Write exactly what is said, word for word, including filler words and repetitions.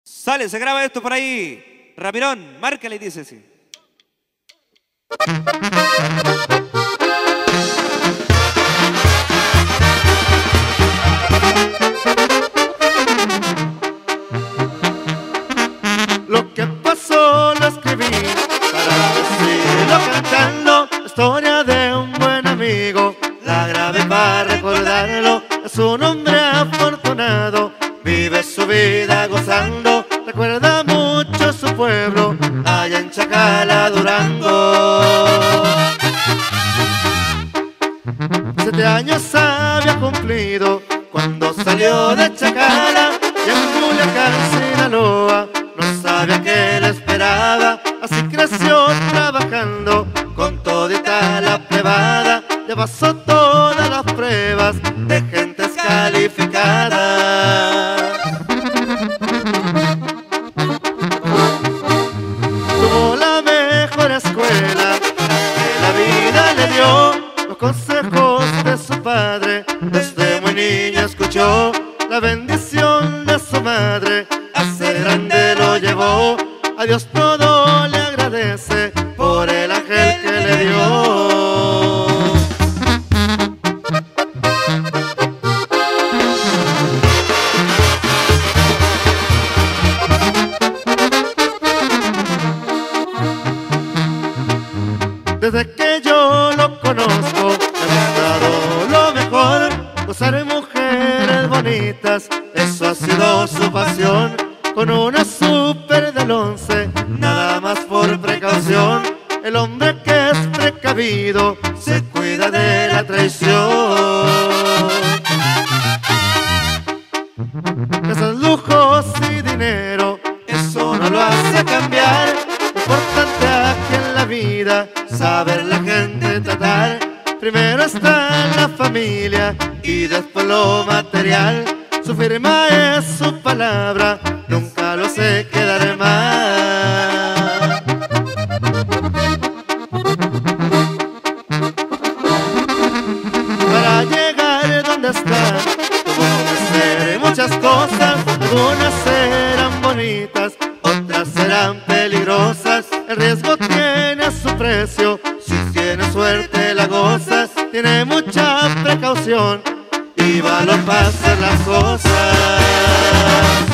Sale, se graba esto por ahí. Rapirón, márcale y dice así. Lo que pasó lo escribí para decirlo cantando. La historia de un buen amigo, la grabé para recordarlo. Es un hombre afortunado, vive su vida gozando. Recuerda mucho su pueblo, allá en Chacala, Durango. Siete años había cumplido cuando salió de Chacala y en Culiacán, Sinaloa, no sabía qué le esperaba. Así creció trabajando con todita la plebada. Ya pasó todas las pruebas de gentes calificadas. Tuvo la mejor escuela que la vida le dio. Los consejos de su padre desde muy niño escuchó. La bendición de su madre a ser grande lo llevó. A Dios todo le agradece por el ángel que le dio. Desde que yo lo conozco, me ha dado lo mejor. Gozar mujeres bonitas, eso ha sido su pasión. Con una super del once, nada más por precaución. El hombre que es precavido se cuida de la traición. Casas, lujos y dinero, eso no lo hace cambiar. Lo importante aquí en la vida, saber la gente tratar. Primero está la familia y después lo material. Su firma es su palabra, nunca lo sé quedar mal. Para llegar donde está, tuvo que hacer muchas cosas. Algunas serán bonitas, otras serán peligrosas. El riesgo tiene su precio, si tienes suerte la gozas. Tiene mucha precaución y valor para hacer las cosas.